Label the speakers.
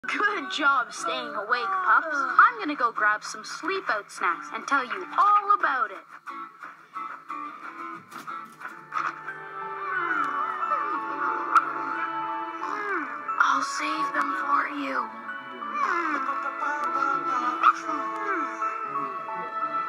Speaker 1: Good job staying awake, pups. I'm gonna go grab some sleep-out snacks and tell you all about it. I'll save them for you.